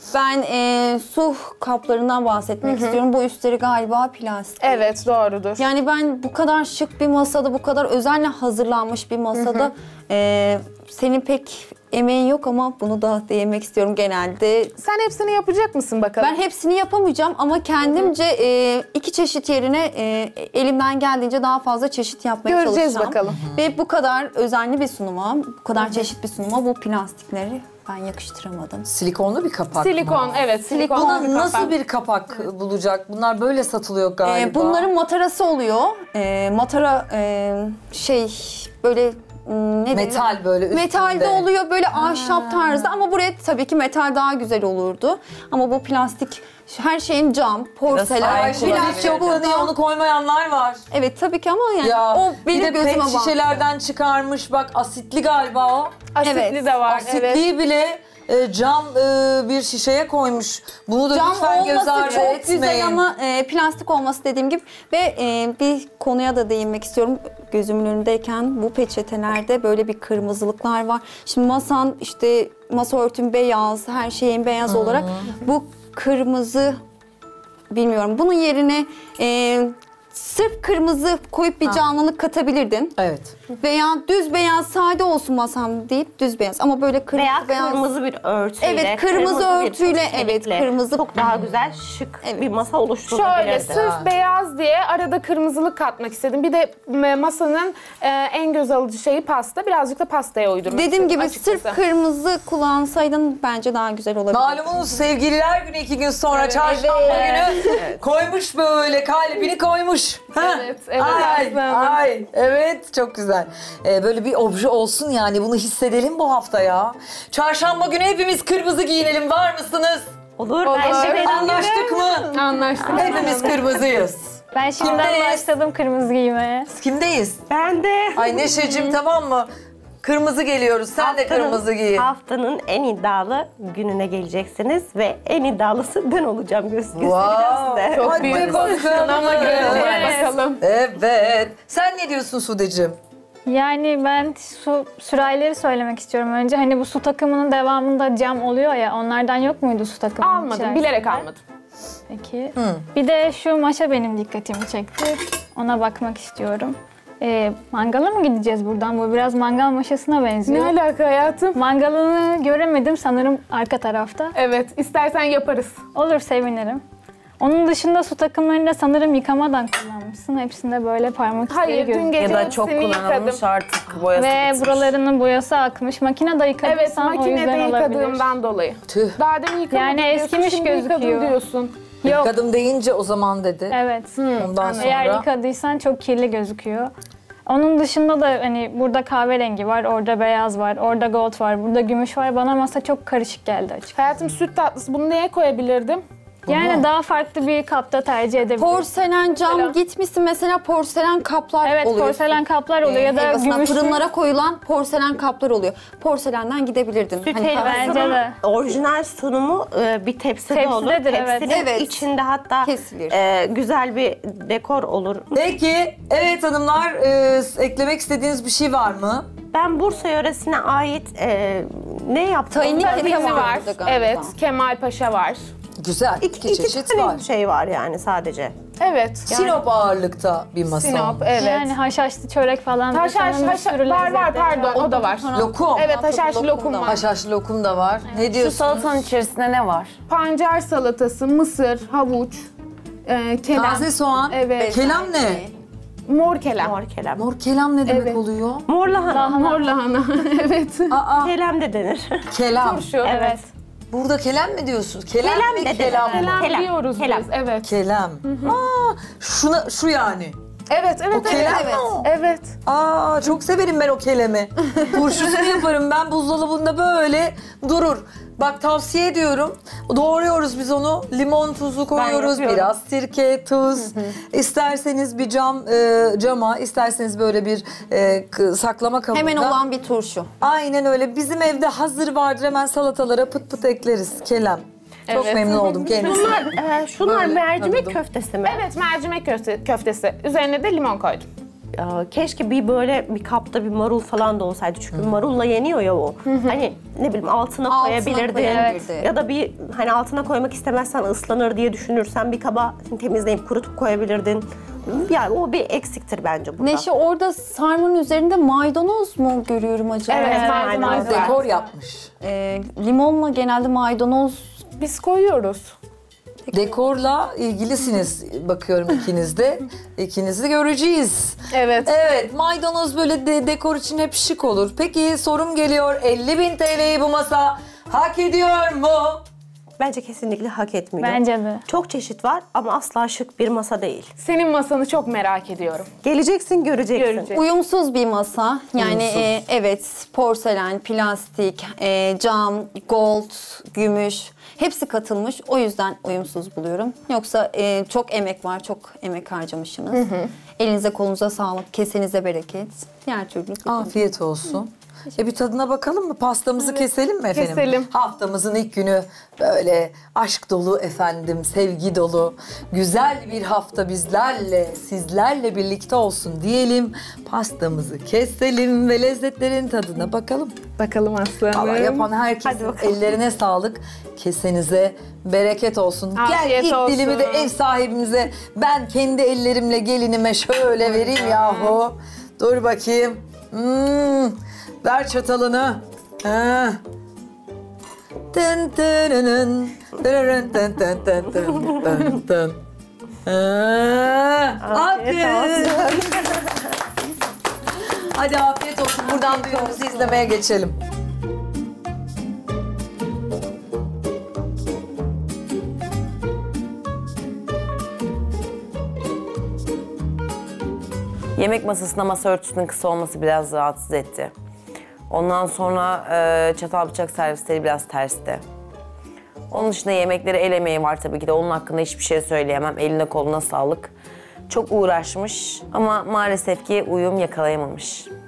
Ben su kaplarından bahsetmek istiyorum. Bu üstleri galiba plastik. Evet, doğrudur. Yani ben bu kadar şık bir masada, bu kadar özenle hazırlanmış bir masada senin pek emeğin yok ama bunu da değinmek istiyorum genelde. Sen hepsini yapacak mısın bakalım? Ben hepsini yapamayacağım ama kendimce iki çeşit yerine elimden geldiğince daha fazla çeşit yapmaya Göreceğiz çalışacağım. bakalım. Ve bu kadar özenli bir sunuma, bu kadar çeşit bir sunuma bu plastikleri ben yakıştıramadım. Silikonlu bir kapak Silikon, mı? evet. Silikon Buna nasıl bir kapak bulacak? Bunlar böyle satılıyor galiba. Bunların matarası oluyor. Matara böyle ne metal denir? böyle üstünde. Metalde oluyor böyle ahşap tarzı ama buraya tabii ki metal daha güzel olurdu. Ama bu plastik her şeyin cam, porselen, Ay şimdi hiç yok diye onu koymayanlar var. Evet tabii ki ama yani Ya, o benim bir de gözüme pet bak. şişelerden çıkarmış bak asitli galiba o. Asitli Evet, de var, Asitliyi evet. bile cam bir şişeye koymuş. Bunu da Cam lütfen göz olması ardı çok etmeyin. güzel ama plastik olması dediğim gibi ve bir konuya da değinmek istiyorum. Gözümün önündeyken bu peçetelerde böyle bir kırmızılıklar var. Şimdi masan işte masa örtüm beyaz, her şeyin beyaz olarak bu kırmızı bilmiyorum. Bunun yerine sırf kırmızı koyup bir canlılık katabilirdin. Evet. Veya düz beyaz sade olsun masam deyip düz beyaz ama böyle kırmızı Veya beyaz. kırmızı bir örtüyle. Evet, kırmızı bir örtüyle, çelikle evet, kırmızı. Çok daha güzel, şık bir masa oluşturulabilirdi. Şöyle sırf beyaz diye arada kırmızılık katmak istedim. Bir de masanın en göz alıcı şeyi pasta. Birazcık da pastaya uydurmak Dediğim istedim gibi açıkçası. sırf kırmızı kullansaydın bence daha güzel olabilirdi. Malumunuz sevgililer günü 2 gün sonra çarşamba günü koymuş böyle kalbini koymuş. Ha? Evet, evet, Ay, aslanım. ay, evet çok güzel. Böyle bir obje olsun yani bunu hissedelim bu hafta ya. Çarşamba günü hepimiz kırmızı giyinelim var mısınız? Olur. Olur. Bence benim Anlaştık mı? Anlaştık. Hepimiz kırmızıyız. Ben şimdiden Kimdeyiz? başladım kırmızı giymeye. Kimdeyiz? Ben de. Ay Neşeciğim tamam mı? Kırmızı geliyoruz. Sen de kırmızı giy. Haftanın en iddialı gününe geleceksiniz ve en iddialısı ben olacağım. Göstereceğim Wow. size. Çok Hadi büyük bakalım. ama göreceğiz bakalım. Evet. Sen ne diyorsun Sudeciğim? Yani ben sürahileri söylemek istiyorum önce. Hani bu su takımının devamında cam oluyor ya, onlardan yok muydu su takımının Almadım, içerisinde? bilerek almadım. Peki. Bir de şu maşa benim dikkatimi çekti. Ona bakmak istiyorum. Mangala mı gideceğiz buradan? Bu biraz mangal maşasına Ne benziyor. alaka hayatım? Mangalını göremedim sanırım arka tarafta. Evet, istersen yaparız. Olur, sevinirim. Onun dışında su takımlarını da sanırım yıkamadan kullanmışsın. Hepsinde böyle parmak izleri Hayır, dün gözüküyor. gece Ya da çok hepsini yıkadım. kullanılmış artık boyası Ve bitmiş. buralarının boyası akmış. Makinede Evet, yıkadıysan o yüzden makinede olabilir. yıkadığımdan dolayı. Tüh. Daha demin yıkamadım Yani diyorsun, eskimiş şimdi yıkadım gözüküyor. diyorsun. Yok, Kadın deyince o zaman dedi. evet. Ondan sonra. Eğer yıkadıysan çok kirli gözüküyor. Onun dışında da hani burada kahverengi var, orada beyaz var, orada gold var, burada gümüş var. Bana masa çok karışık geldi açık. Hayatım süt tatlısı, bunu neye koyabilirdim? Yani daha farklı bir kapta tercih edebilirim. Porselen cam Mesela. gitmişsin mesela porselen kaplar Evet, oluyor. porselen kaplar oluyor ya da Helvasına, gümüş. fırınlara koyulan porselen kaplar oluyor. Porselenden gidebilirdin. Süt Hani Bence de. Orijinal sunumu bir tepside olur. Tepsidedir, evet. Tepsinin Evet. içinde hatta Kesilir. güzel bir dekor olur. Peki, evet hanımlar eklemek istediğiniz bir şey var mı? Ben Bursa yöresine ait ne yaptım? Tahinli keke Tahinli var. vardı galiba. Evet, Kemal Paşa var. Güzel, İki çeşit tane var. şey var yani sadece. Evet. Sinop ağırlıkta bir masa. Sinop, evet. Yani haşhaşlı çörek falan. Haşhaş, bir sürü var lezzetleri pardon o da var. Lokum. Evet, haşhaşlı lokum var. Haşhaşlı lokum da var. Ne Şu diyorsun? salatanın içerisinde ne var? Pancar salatası, mısır, havuç, kelam. Taze soğan. Evet. Kelam ne? Mor kelam. Mor kelem. Mor kelam ne demek Evet. oluyor? Mor lahana. Mor lahana. Evet. Aa, Kelem de denir. kelam. Turşu. Evet. Burada kelam mı diyorsun? Kelam, Kelam mi de kelam mı? Kelam Kelam, diyoruz kelam. biz. Evet. Kelam. Şu yani. Evet, evet, O kelam evet. mı o? Evet. Aa, çok severim ben o kelemi. Turşusunu yaparım ben buzdolabında böyle durur. Bak tavsiye ediyorum. Doğruyoruz biz onu. Limon tuzu koyuyoruz. yapıyorum. Biraz sirke, tuz. İsterseniz bir cama, isterseniz böyle bir saklama kabında. Hemen olan bir turşu. Aynen öyle. Bizim evde hazır vardır. Hemen salatalara pıt pıt ekleriz. Kelem. Çok Evet. memnun oldum kendisi. Şunlar Böyle mercimek tanıdım. köftesi mi? Evet, mercimek köftesi. Üzerine de limon koydum. Keşke bir böyle bir kapta bir marul falan da olsaydı. Çünkü marulla yeniyor ya o. Hani ne bileyim altına koyabilirdin. koyabilirdi. Ya da bir hani altına koymak istemezsen ıslanır diye düşünürsen bir kaba temizleyip kurutup koyabilirdin. Yani o bir eksiktir bence burada. Neşe orada sarmanın üzerinde maydanoz mu görüyorum acaba? Evet, maydanoz maydanoz var. Dekor yapmış. Limonla genelde maydanoz Biz koyuyoruz. Dekorla ilgilisiniz bakıyorum ikiniz de. İkinizi de göreceğiz. Evet. Evet, maydanoz böyle dekor için hep şık olur. Peki sorum geliyor. 50.000 TL'yi bu masa hak ediyor mu? Bence kesinlikle hak etmiyor. Bence de. Çok çeşit var ama asla şık bir masa değil. Senin masanı çok merak ediyorum. Geleceksin, göreceksin. Göreceğiz. uyumsuz bir masa. Yani evet porselen, plastik, cam, gold, gümüş hepsi katılmış. O yüzden uyumsuz buluyorum. Yoksa çok emek var, çok emek harcamışsınız. Elinize kolunuza sağlık, kesenize bereket. Diğer türlü. Afiyet olsun. Bir tadına bakalım mı? Pastamızı keselim mi efendim? Keselim. Haftamızın ilk günü böyle aşk dolu efendim, sevgi dolu, güzel bir hafta bizlerle, sizlerle birlikte olsun diyelim. Pastamızı keselim ve lezzetlerin tadına bakalım. Bakalım aslanım. Allah yapan herkesin ellerine sağlık, kesenize bereket olsun. Gel Afiyet ilk olsun. dilimi de ev sahibimize ben kendi ellerimle gelinime şöyle vereyim yahu. Dur bakayım. Ver çatalını. Ha. Tın tınının, tırırın tın tın tın tın tın tın. Afiyet olsun. Hadi afiyet olsun. Buradan düğünümüzü izlemeye geçelim. Yemek masasında masa örtüsünün kısa olması biraz rahatsız etti. Ondan sonra çatal bıçak servisleri biraz tersti. Onun dışında yemekleri el emeği var tabii ki de. Onun hakkında hiçbir şey söyleyemem. Eline koluna sağlık. Çok uğraşmış ama maalesef ki uyum yakalayamamış.